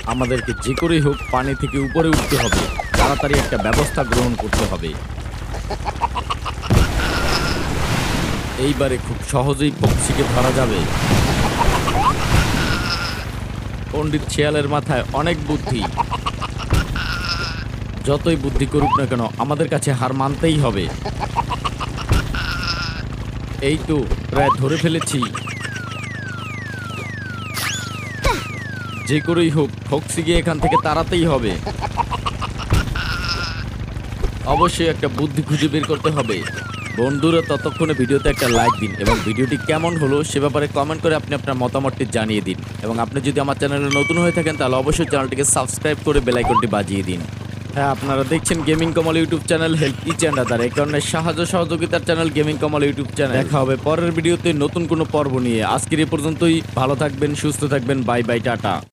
আমাদেরকে যে করেই হোক পানি থেকে উপরে উঠতে হবে, তাড়াতাড়ি একটা ব্যবস্থা গ্রহণ করতে হবে। এইবারে খুব সহজেই পক্ষীকে ধরা যাবে। পণ্ডিত শিয়ালের মাথায় অনেক বুদ্ধি, যতই বুদ্ধি করুক না কেন আমাদের কাছে হার মানতেই হবে। এই তো প্রায় ধরে ফেলেছি। যে করেই হোক ফক্সিকে এখান থেকে তাড়াতেই হবে। অবশ্যই একটা বুদ্ধি খুঁজে বের করতে হবে। বন্ধুরা ততক্ষণে ভিডিওতে একটা লাইক দিন এবং ভিডিওটি কেমন হলো সে ব্যাপারে কমেন্ট করে আপনি আপনার মতামতটি জানিয়ে দিন। এবং আপনি যদি আমার চ্যানেলে নতুন হয়ে থাকেন তাহলে অবশ্যই চ্যানেলটিকে সাবস্ক্রাইব করে বেল আইকনটি বাজিয়ে দিন। হ্যাঁ, আপনারা দেখছেন gaming Kamal YouTube channel, help each and other, এই কারণে সাহায্য সহযোগিতার channel gaming Kamal YouTube channel. দেখা হবে পরের ভিডিওতে নতুন কোনো পর্ব নিয়ে। আজকের এ পর্যন্তই। ভালো থাকবেন, সুস্থ থাকবেন। Bye bye, tata.